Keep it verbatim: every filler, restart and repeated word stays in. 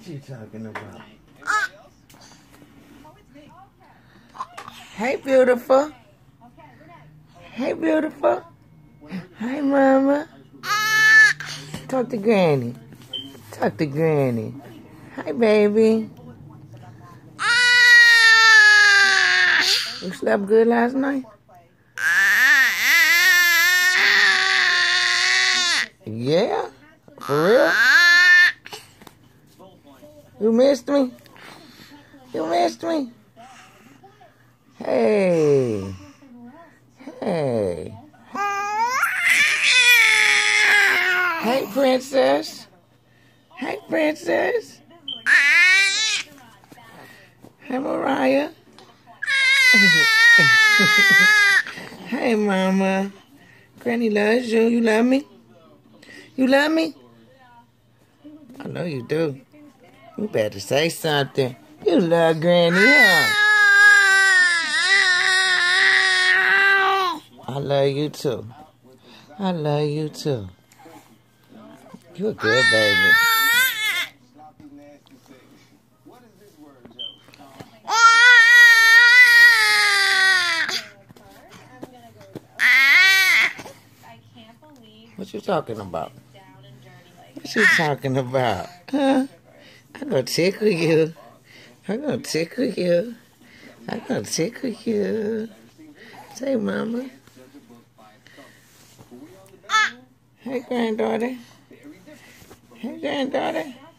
you talking about? Hey, beautiful. Hey, beautiful. Hi, mama. Talk to Granny. Talk to Granny. Hi, baby. You slept good last night? Yeah? For real? You missed me? You missed me? Hey. Hey. Hey, princess. Hey, princess. Hey, Moriyah. Hey, mama. Granny loves you. You love me? You love me? I know you do. You better say something. You love Granny, huh? I love you too. I love you too. You a good baby. What you talking about? What you talking about? Huh? I'm gonna tickle you. I'm gonna tickle you. I'm gonna tickle you. Say, mama. Hey, granddaughter. Hey, granddaughter.